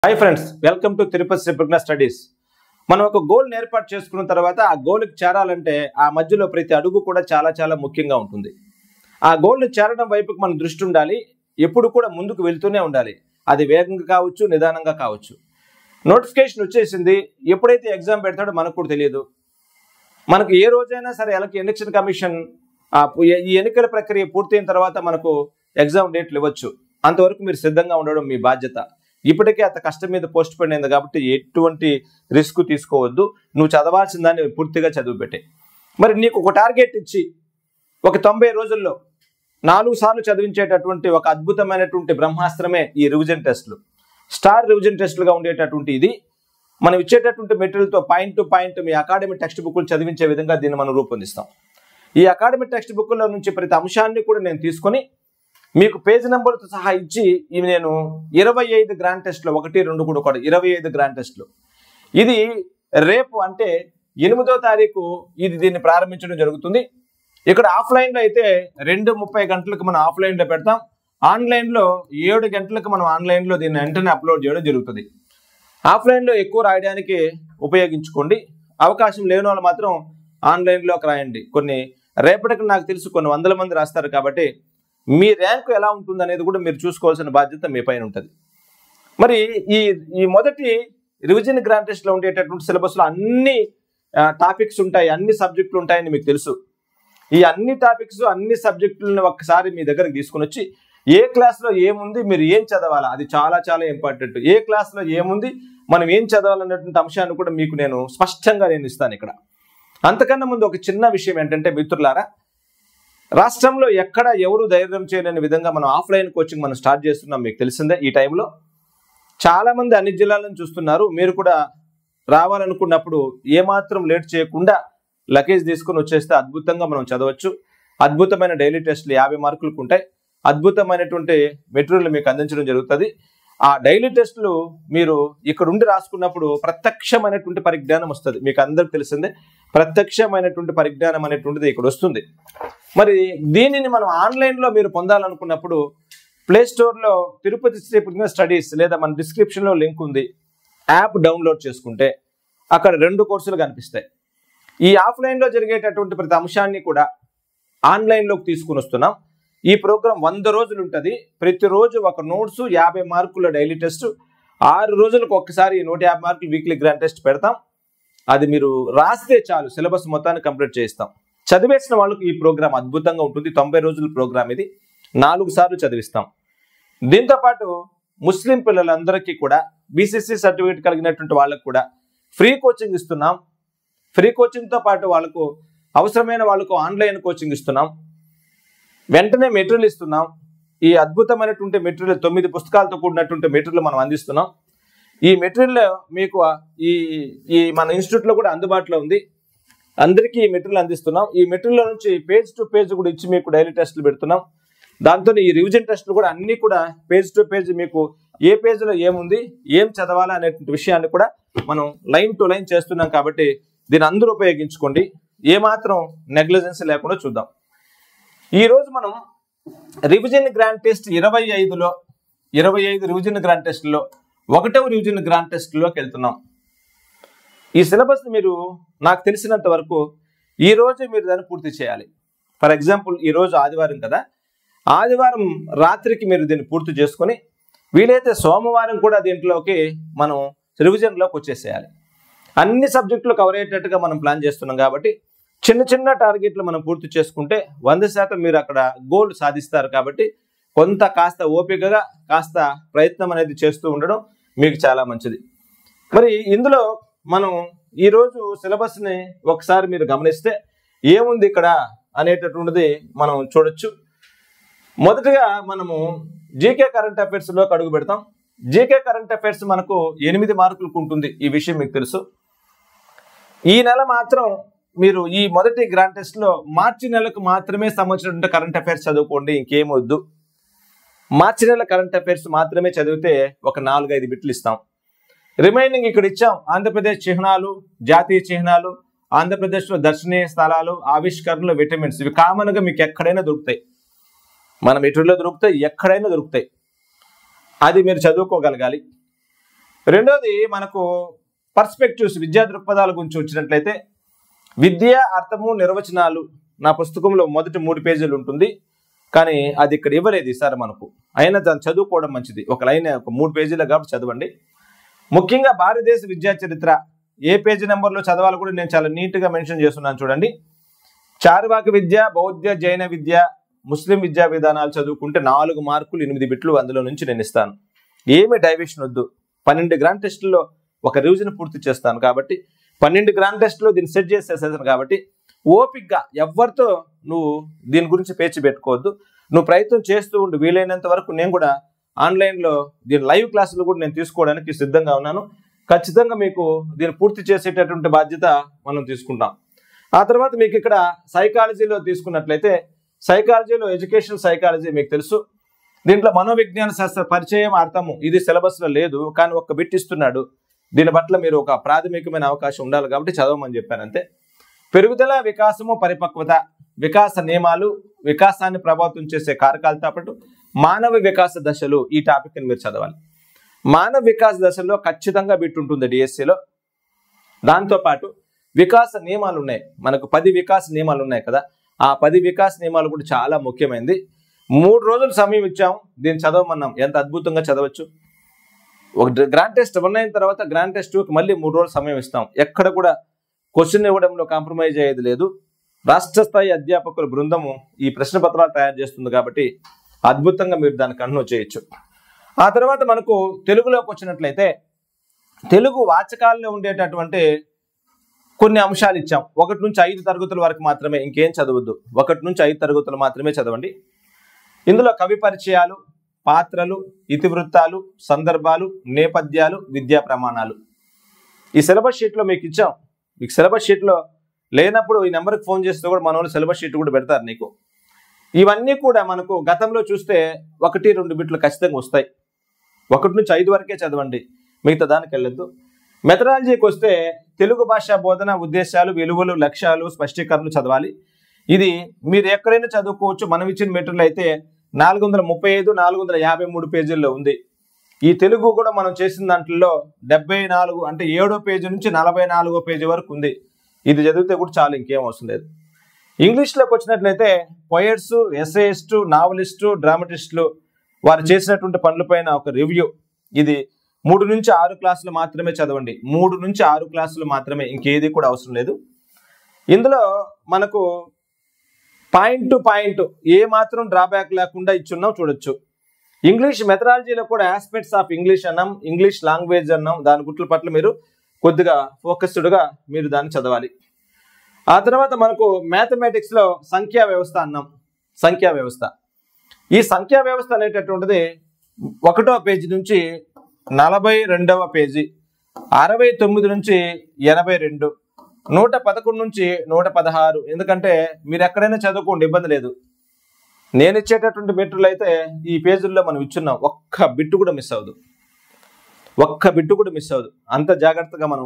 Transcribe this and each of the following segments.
Hi friends, welcome to Tirupati Sri Pragna studies. మనం ఒక goal ఏర్పాటు చేసుకున్న తర్వాత ఆ గోల్కి చేరాలంటే ఆ మధ్యలో ప్రతి అడుగు కూడా చాలా చాలా ముఖ్యంగా ఉంటుంది. ఆ గోల్ని చేరడం వైపుకి మన దృష్టి ఉండాలి. ఎప్పుడు కూడా ముందుకు వెళ్తూనే ఉండాలి. అది వేగంగా కావచ్చు, నిదానంగా కావచ్చు. నోటిఫికేషన్ వచ్చేసింది. ఎప్పుడైతే ఎగ్జామ్ పెడతాడో మనకు కూడా తెలియదు. మనకు ఏ రోజైనా సరే ఎలక్షన్ కమిషన్ ఈ ఎన్నికల ప్రక్రియ పూర్తయిన తర్వాత మనకు ఎగ్జామ్ డేట్లు ఇవ్వచ్చు. అంతవరకు మీరు సిద్ధంగా ఉండడం మీ బాధ్యత. ఇప్పటికే అంత కష్టం మీద పోస్ట్ పోన్ అయింది కాబట్టి ఎటువంటి రిస్క్ తీసుకోవద్దు. నువ్వు చదవాల్సిన దాన్ని పూర్తిగా చదువు పెట్టే. మరి నీకు ఒక టార్గెట్ ఇచ్చి ఒక 90 రోజుల్లో 4 సార్లు చదివించేటటువంటి ఒక అద్భుతమైనటువంటి బ్రహ్మాస్త్రమే ఈ రివిజన్ టెస్టులు. స్టార్ రివిజన్ టెస్టులుగా ఉండేటటువంటి ఇది మనం ఇచ్చేటటువంటి మెటీరియల్తో పాయింట్ టు పాయింట్ మీ అకాడమిక్ టెక్స్ట్ బుక్లు చదివించే విధంగా దీన్ని మనం రూపొందిస్తాం. ఈ అకాడమిక్ టెక్స్ట్ బుక్లో నుంచి ప్రతి అంశాన్ని కూడా నేను తీసుకొని మీకు పేజ్ నెంబర్తో సహా ఇచ్చి ఇవి నేను 25 గ్రాండ్ టెస్ట్లో 1, 2 కూడా 25 గ్రాండ్ టెస్ట్లు. ఇది రేపు అంటే 8వ తారీఖు దీన్ని ప్రారంభించడం జరుగుతుంది. ఇక్కడ ఆఫ్లైన్లో అయితే 2:30 గంటలకు మనం ఆఫ్లైన్లో పెడతాం. ఆన్లైన్లో 7 గంటలకు మనం ఆన్లైన్లో దీన్ని వెంటనే అప్లోడ్ చేయడం జరుగుతుంది. ఆఫ్లైన్లో ఎక్కువ రాయడానికి ఉపయోగించుకోండి. అవకాశం లేని వాళ్ళు మాత్రం ఆన్లైన్లోకి రాయండి. రేపటికి నాకు తెలుసు కొన్ని వందల మంది రాస్తారు కాబట్టి మీ ర్యాంకు ఎలా ఉంటుంది అనేది కూడా మీరు చూసుకోవాల్సిన బాధ్యత మీ పైన ఉంటుంది. మరి ఈ మొదటి రివిజన్ గ్రాండ్ టెస్ట్లో ఉండేటటువంటి సిలబస్లో అన్ని టాపిక్స్ ఉంటాయి, అన్ని సబ్జెక్టులు ఉంటాయని మీకు తెలుసు. ఈ అన్ని టాపిక్స్ అన్ని సబ్జెక్టులను ఒక్కసారి మీ దగ్గరకు తీసుకుని వచ్చి ఏ క్లాస్లో ఏముంది, మీరు ఏం చదవాలా, అది చాలా చాలా ఇంపార్టెంట్. ఏ క్లాస్లో ఏముంది, మనం ఏం చదవాలన్నటువంటి అంశాన్ని కూడా మీకు నేను స్పష్టంగా ఇస్తాను ఇక్కడ. అంతకన్నా ముందు ఒక చిన్న విషయం ఏంటంటే మిత్రులారా, రాష్ట్రంలో ఎక్కడ ఎవరు ధైర్యం చేయలేని విధంగా మనం ఆఫ్లైన్ కోచింగ్ మనం స్టార్ట్ చేస్తున్నాం. మీకు తెలిసిందే. ఈ టైంలో చాలామంది అన్ని జిల్లాలను చూస్తున్నారు. మీరు కూడా రావాలనుకున్నప్పుడు ఏమాత్రం లేట్ చేయకుండా లగేజ్ తీసుకుని వచ్చేస్తే అద్భుతంగా మనం చదవచ్చు. అద్భుతమైన డైలీ టెస్టులు 50 మార్కులకు ఉంటాయి. అద్భుతమైనటువంటి మెటీరియల్ మీకు అందించడం జరుగుతుంది. ఆ డైలీ టెస్టులు మీరు ఇక్కడ ఉండి రాసుకున్నప్పుడు ప్రత్యక్షమైనటువంటి పరిజ్ఞానం వస్తుంది. మీకు అందరికి తెలిసిందే, ప్రత్యక్షమైనటువంటి పరిజ్ఞానం అనేటువంటిది ఇక్కడ వస్తుంది. మరి దీనిని మనం ఆన్లైన్లో మీరు పొందాలనుకున్నప్పుడు ప్లే స్టోర్లో తిరుపతి శ్రీ ప్రజ్ఞ స్టడీస్ లేదా మన డిస్క్రిప్షన్లో లింక్ ఉంది. యాప్ డౌన్లోడ్ చేసుకుంటే అక్కడ 2 కోర్సులు కనిపిస్తాయి. ఈ ఆఫ్లైన్లో జరిగేటటువంటి ప్రతి అంశాన్ని కూడా ఆన్లైన్లోకి తీసుకుని వస్తున్నాం. ఈ ప్రోగ్రాం 100 రోజులు ఉంటుంది. ప్రతిరోజు ఒక నోట్స్ 50 మార్కుల డైలీ టెస్ట్, 6 రోజులకు ఒక్కసారి 150 మార్కులు వీక్లీ గ్రాండ్ టెస్ట్ పెడతాం. అది మీరు రాస్తే చాలు, సిలబస్ మొత్తాన్ని కంప్లీట్ చేయిస్తాం. చదివేసిన వాళ్ళకి ఈ ప్రోగ్రాం అద్భుతంగా ఉంటుంది. 90 రోజుల ప్రోగ్రాం ఇది. 4 సార్లు చదివిస్తాం. దీంతోపాటు ముస్లిం పిల్లలందరికీ కూడా బీసీసీ సర్టిఫికేట్ కలిగినటువంటి వాళ్ళకు కూడా ఫ్రీ కోచింగ్ ఇస్తున్నాం. ఫ్రీ కోచింగ్తో పాటు వాళ్ళకు అవసరమైన వాళ్ళకు ఆన్లైన్ కోచింగ్ ఇస్తున్నాం. వెంటనే మెటీరియల్ ఇస్తున్నాం. ఈ అద్భుతమైనటువంటి మెటీరియల్ 9 పుస్తకాలతో కూడినటువంటి మెటీరియల్ మనం అందిస్తున్నాం. ఈ మెటీరియల్ మీకు ఈ మన ఇన్స్టిట్యూట్లో కూడా అందుబాటులో ఉంది. అందరికీ ఈ మెటీరియల్ అందిస్తున్నాం. ఈ మెటీరియల్ నుంచి పేజ్ టు పేజ్ కూడా ఇచ్చి మీకు డైలీ టెస్టులు పెడుతున్నాం. దాంతో ఈ రివిజన్ టెస్టులు కూడా అన్నీ కూడా పేజ్ టు పేజ్ మీకు ఏ పేజ్లో ఏముంది, ఏం చదవాలా అనేటువంటి విషయాన్ని కూడా మనం లైన్ టు లైన్ చేస్తున్నాం. కాబట్టి దీన్ని అందరూ ఉపయోగించుకోండి. ఏమాత్రం నెగ్లిజెన్స్ లేకుండా చూద్దాం. ఈరోజు మనం revision grand test 25 revision grand టెస్టుల్లో 1వ రివిజన్ గ్రాండ్ టెస్టులోకి వెళ్తున్నాం. ఈ సిలబస్ మీరు నాకు తెలిసినంత వరకు ఈరోజు మీరు దాన్ని పూర్తి చేయాలి. ఫర్ ఎగ్జాంపుల్ ఈరోజు ఆదివారం కదా, ఆదివారం రాత్రికి మీరు దీన్ని పూర్తి చేసుకొని వీలైతే సోమవారం కూడా దీంట్లోకి మనం రివిజన్లోకి వచ్చేసేయాలి. అన్ని సబ్జెక్టులు కవర్ అయ్యేటట్టుగా మనం ప్లాన్ చేస్తున్నాం కాబట్టి చిన్న చిన్న టార్గెట్లు మనం పూర్తి చేసుకుంటే 100% మీరు అక్కడ గోల్ సాధిస్తారు. కాబట్టి కాస్త ఓపికగా కాస్త ప్రయత్నం అనేది చేస్తూ ఉండడం మీకు చాలా మంచిది. మరి ఇందులో మనం ఈరోజు సిలబస్ని ఒకసారి మీరు గమనిస్తే ఏముంది ఇక్కడ అనేటటువంటిది మనం చూడొచ్చు. మొదటగా మనము జీకే కరెంట్ అఫైర్స్లోకి అడుగు పెడతాం. జీకే కరెంట్ అఫైర్స్ మనకు 8 మార్కులకు ఉంటుంది. ఈ విషయం మీకు తెలుసు. ఈ నెల మాత్రం మీరు ఈ మొదటి గ్రాండ్ టెస్ట్లో మార్చి నెలకు మాత్రమే సంబంధించినటువంటి కరెంట్ అఫైర్స్ చదువుకోండి, ఇంకేమొద్దు. మార్చి నెల కరెంట్ అఫైర్స్ మాత్రమే చదివితే ఒక 4-5 బిట్లు ఇస్తాం. రిమైనింగ్ ఇక్కడ ఇచ్చాం. ఆంధ్రప్రదేశ్ చిహ్నాలు, జాతీయ చిహ్నాలు, ఆంధ్రప్రదేశ్లో దర్శనీయ స్థలాలు, ఆవిష్కరణలు, విటమిన్స్, ఇవి కామన్గా మీకు ఎక్కడైనా దొరుకుతాయి. మన మెటీరియల్లో దొరుకుతాయి, ఎక్కడైనా దొరుకుతాయి. అది మీరు చదువుకోగలగాలి. రెండోది మనకు పర్స్పెక్టివ్స్, విద్యా దృక్పథాల గురించి వచ్చినట్లయితే విద్య అర్థము నిర్వచనాలు నా పుస్తకంలో మొదటి 3 పేజీలు ఉంటుంది, కానీ అది ఇక్కడ ఇవ్వలేదు ఈసారి మనకు. అయినా దాన్ని చదువుకోవడం మంచిది. ఒక లైన్ ఒక 3 పేజీలు కాబట్టి చదవండి. ముఖ్యంగా భారతదేశ విద్యా చరిత్ర ఏ పేజీ నెంబర్లో చదవాలో కూడా నేను చాలా నీట్గా మెన్షన్ చేస్తున్నాను చూడండి. చార్వాక విద్య, బౌద్ధ జైన విద్య, ముస్లిం విద్యా విధానాలు చదువుకుంటే 4 మార్కులు 8 బిట్లు అందులో నుంచి నేను ఇస్తాను. ఏమి డైవర్షన్ వద్దు. 12 గ్రాండ్ టెస్టుల్లో ఒక రివిజన్ పూర్తి చేస్తాను కాబట్టి 12 గ్రాండ్ టెస్టులో దీన్ని సెట్ చేసేసాను కాబట్టి ఓపిక్గా ఎవరితో నువ్వు దీని గురించి పేచి పెట్టుకోవద్దు. నువ్వు ప్రయత్నం చేస్తూ ఉండు. వీలైనంత వరకు నేను కూడా ఆన్లైన్లో దీని లైవ్ క్లాసులు కూడా నేను తీసుకోవడానికి సిద్ధంగా ఉన్నాను. ఖచ్చితంగా మీకు దీన్ని పూర్తి చేసేటటువంటి బాధ్యత మనం తీసుకుంటాం. ఆ తర్వాత మీకు ఇక్కడ సైకాలజీలో తీసుకున్నట్లయితే సైకాలజీలో ఎడ్యుకేషన్ సైకాలజీ మీకు తెలుసు. దీంట్లో మనోవిజ్ఞాన శాస్త్ర పరిచయం అర్థము ఇది సిలబస్లో లేదు, కానీ ఒక్క బిట్ ఇస్తున్నాడు. దీని పట్ల మీరు ఒక ప్రాథమికమైన అవకాశం ఉండాలి కాబట్టి చదవమని చెప్పాను అంతే. పెరుగుదల, వికాసము, పరిపక్వత, వికాస నియమాలు, వికాసాన్ని ప్రభావితం చేసే కారకాలతో పాటు మానవ వికాస దశలు, ఈ టాపిక్ని మీరు చదవాలి. మానవ వికాస దశల్లో ఖచ్చితంగా బిట్ ఉంటుంది డిఎస్సిలో. దాంతోపాటు వికాస నియమాలు ఉన్నాయి, మనకు 10 వికాస నియమాలు ఉన్నాయి కదా, ఆ 10 వికాస నియమాలు కూడా చాలా ముఖ్యమైనది. 3 రోజులు సమయం ఇచ్చాము, దీన్ని చదవమన్నాం. ఎంత అద్భుతంగా చదవచ్చు. ఒక గ్రాండ్ టెస్ట్ 1 అయిన తర్వాత గ్రాండ్ టెస్ట్ 2కి మళ్ళీ 3 రోజులు సమయం ఇస్తాం. ఎక్కడ కూడా క్వశ్చన్ ఇవ్వడంలో కాంప్రమైజ్ అయ్యేది లేదు. రాష్ట్ర స్థాయి అధ్యాపకుల బృందము ఈ ప్రశ్న పత్రాలు తయారు చేస్తుంది కాబట్టి అద్భుతంగా మీరు దాన్ని కంటిన్యూ చేయొచ్చు. ఆ తర్వాత మనకు తెలుగులోకి వచ్చినట్లయితే తెలుగు వాచకాల్లో ఉండేటటువంటి కొన్ని అంశాలు ఇచ్చాం. 1 నుంచి 5 తరగతుల వరకు మాత్రమే, ఇంకేం చదవద్దు. 1 నుంచి 5 తరగతులు మాత్రమే చదవండి. ఇందులో కవి పరిచయాలు, పాత్రలు, ఇతివృత్తాలు, సందర్భాలు, నేపథ్యాలు, విద్యా ప్రమాణాలు ఈ సిలబస్ షీట్లో మీకు ఇచ్చాం. మీకు సిలబస్ షీట్లో లేనప్పుడు ఈ నెంబర్కి ఫోన్ చేస్తే కూడా మన వాళ్ళు సిలబస్ షీట్ కూడా పెడతారు నీకు. ఇవన్నీ కూడా మనకు గతంలో చూస్తే 1-2 బిట్లు ఖచ్చితంగా వస్తాయి. 1 నుంచి 5 వరకే చదవండి, మిగతా దానికి వెళ్ళొద్దు. మెథడాలజీకి వస్తే తెలుగు భాషా బోధన ఉద్దేశాలు, విలువలు, లక్ష్యాలు, స్పష్టీకరణలు చదవాలి. ఇది మీరు ఎక్కడైనా చదువుకోవచ్చు. మనం ఇచ్చిన మెటీరియల్ అయితే 435, 453 పేజీల్లో ఉంది. ఈ తెలుగు కూడా మనం చేసిన దాంట్లో 74 అంటే 7వ పేజీ నుంచి 44వ పేజీ వరకు ఉంది. ఇది చదివితే కూడా చాలు, ఇంకేం అవసరం లేదు. ఇంగ్లీష్లోకి వచ్చినట్లయితే పోయట్స్, ఎస్సేయిస్టు, నావలిస్టు, డ్రామటిస్టులు వారు చేసినటువంటి పనులపైన ఒక రివ్యూ. ఇది 3 నుంచి 6 క్లాసులు మాత్రమే చదవండి. 3 నుంచి 6 క్లాసులు మాత్రమే, ఇంకేది కూడా అవసరం లేదు. ఇందులో మనకు పాయింట్ టు పాయింట్ ఏ మాత్రం డ్రాబ్యాక్ లేకుండా ఇచ్చున్నాం చూడొచ్చు. ఇంగ్లీష్ మెథడాలజీలో కూడా ఆస్పెక్ట్స్ ఆఫ్ ఇంగ్లీష్ అన్నాం, ఇంగ్లీష్ లాంగ్వేజ్ అన్నాం. దాని గుట్ల పట్ల మీరు కొద్దిగా ఫోకస్డ్గా మీరు దాన్ని చదవాలి. ఆ తర్వాత మనకు మ్యాథమెటిక్స్లో సంఖ్యా వ్యవస్థ అన్నాం. సంఖ్యా వ్యవస్థ, ఈ సంఖ్యా వ్యవస్థ అనేటటువంటిది 1వ పేజీ నుంచి 42వ పేజీ, 69 నుంచి 82, 111 నుంచి 116. ఎందుకంటే మీరు ఎక్కడైనా చదువుకోండి, ఇబ్బంది లేదు. నేను ఇచ్చేటటువంటి మెటీరియల్ అయితే ఈ పేజీల్లో మనం ఇచ్చున్నాం. ఒక్క బిట్టు కూడా మిస్ అవ్వదు, ఒక్క బిట్టు కూడా మిస్ అవ్వదు. అంత జాగ్రత్తగా మనం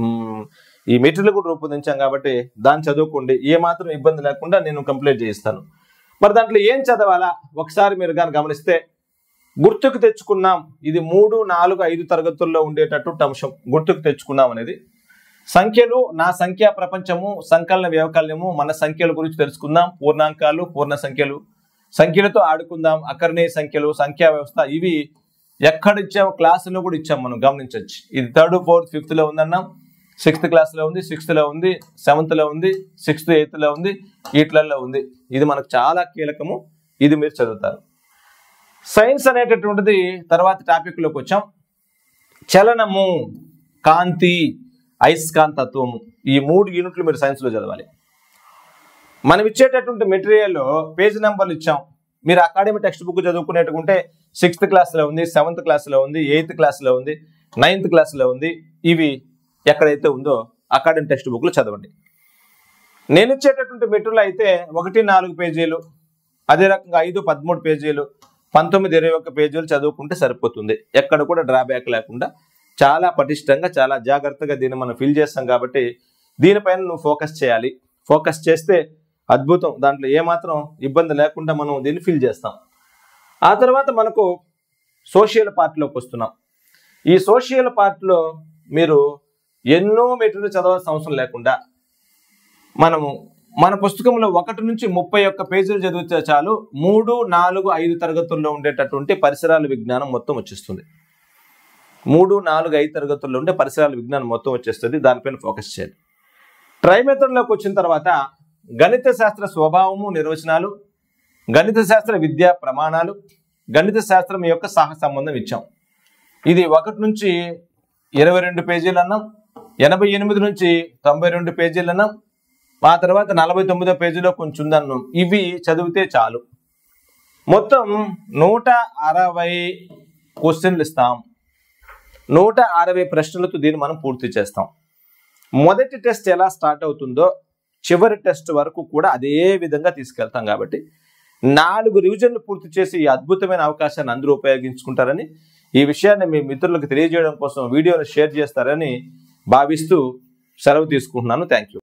ఈ మెటీరియల్ కూడా రూపొందించాం కాబట్టి దాన్ని చదువుకోండి. ఏ మాత్రం ఇబ్బంది లేకుండా నేను కంప్లీట్ చేయిస్తాను. మరి దాంట్లో ఏం చదవాలా ఒకసారి మీరు కానీ గమనిస్తే, గుర్తుకు తెచ్చుకున్నాం. ఇది 3, 4, 5 తరగతుల్లో ఉండేటటువంటి అంశం. గుర్తుకు తెచ్చుకున్నాం అనేది సంఖ్యలు, నా సంఖ్యా ప్రపంచము, సంకలన వ్యవకల్యము, మన సంఖ్యల గురించి తెలుసుకుందాం. పూర్ణాంకాలు, పూర్ణ సంఖ్యలు, సంఖ్యలతో ఆడుకుందాం, అకర్ణీయ సంఖ్యలు, సంఖ్యా వ్యవస్థ. ఇవి ఎక్కడ ఇచ్చాము, క్లాసులో కూడా ఇచ్చాం, మనం గమనించవచ్చు. ఇది 3rd, 4th, 5thలో ఉందన్నాం, 6th క్లాస్లో ఉంది, 6thలో ఉంది, 7thలో ఉంది, 6th, 8thలో ఉంది, వీటిలలో ఉంది. ఇది మనకు చాలా కీలకము, ఇది మీరు చదువుతారు. సైన్స్ అనేటటువంటిది తర్వాత టాపిక్లోకి వచ్చాం. చలనము, కాంతి, అయస్కాంతత్వము, ఈ 3 యూనిట్లు మీరు సైన్స్లో చదవాలి. మనం ఇచ్చేటటువంటి మెటీరియల్లో పేజీ నెంబర్లు ఇచ్చాం. మీరు అకాడమీ టెక్స్ట్ బుక్ చదువుకునేట్టుకుంటే 6th క్లాస్లో ఉంది, 7th క్లాస్లో ఉంది, 8th క్లాస్లో ఉంది, 9th క్లాస్లో ఉంది. ఇవి ఎక్కడైతే ఉందో అకాడమీ టెక్స్ట్ బుక్లు చదవండి. నేను ఇచ్చేటటువంటి మెటీరియల్ అయితే 1, 4 పేజీలు, అదే రకంగా 5, 13 పేజీలు, 19, 21 పేజీలు చదువుకుంటే సరిపోతుంది. ఎక్కడ కూడా డ్రాబ్యాక్ లేకుండా చాలా పటిష్టంగా, చాలా జాగ్రత్తగా దీన్ని మనం ఫిల్ చేస్తాం కాబట్టి దీనిపైన నువ్వు ఫోకస్ చేయాలి. ఫోకస్ చేస్తే అద్భుతం, దాంట్లో ఏమాత్రం ఇబ్బంది లేకుండా మనం దీన్ని ఫిల్ చేస్తాం. ఆ తర్వాత మనకు సోషల్ పార్ట్లోకి వస్తున్నాం. ఈ సోషల్ పార్ట్లో మీరు ఎన్నో మెటీరియల్ చదవాల్సిన అవసరం లేకుండా మన పుస్తకంలో 1 నుంచి 31 పేజీలు చదివితే చాలు 3, 4, 5 తరగతుల్లో ఉండేటటువంటి పరిసరాల విజ్ఞానం మొత్తం వచ్చేస్తుంది. 3, 4, 5 తరగతుల్లో ఉండే పరిసరాల విజ్ఞానం మొత్తం వచ్చేస్తుంది. దానిపైన ఫోకస్ చేయాలి. ట్రై మెథడ్లోకి వచ్చిన తర్వాత గణిత శాస్త్ర స్వభావము నిర్వచనాలు, గణిత శాస్త్ర విద్యా ప్రమాణాలు, గణిత శాస్త్రం యొక్క సహ సంబంధం ఇచ్చాం. ఇది 1 నుంచి 22 పేజీలు అన్నాం, 88 నుంచి 92 పేజీలు అన్నాం, ఆ తర్వాత 49వ పేజీలో కొంచెం ఉందన్నాం. ఇవి చదివితే చాలు. మొత్తం 160 క్వశ్చన్లు ఇస్తాం. 160 ప్రశ్నలతో దీన్ని మనం పూర్తి చేస్తాం. మొదటి టెస్ట్ ఎలా స్టార్ట్ అవుతుందో చివరి టెస్ట్ వరకు కూడా అదే విధంగా తీసుకెళ్తాం. కాబట్టి 4 రివిజన్లు పూర్తి చేసి ఈ అద్భుతమైన అవకాశాన్ని అందరూ ఉపయోగించుకుంటారని, ఈ విషయాన్ని మీ మిత్రులకు తెలియజేయడం కోసం వీడియోను షేర్ చేస్తారని భావిస్తూ సెలవు తీసుకుంటున్నాను. Thank you.